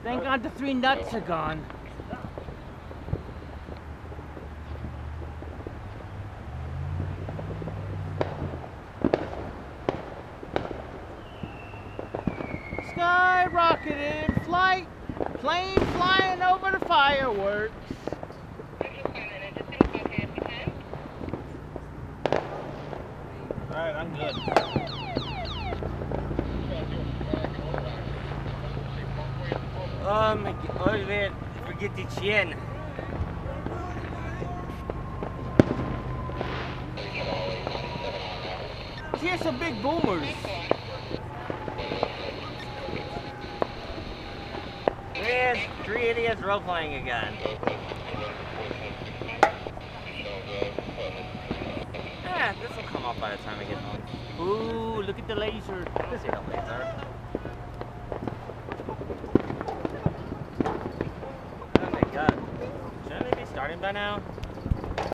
Thank God the 3 nuts are gone. Skyrocketed in flight, plane flying over the fireworks. Alright, I'm good. Olvidé, forget the chin. Here's some big boomers. There's 3 idiots role-playing again. Yeah, this will come off by the time I get home. Ooh, look at the laser. See the laser. Oh my god. Shouldn't they be starting by now?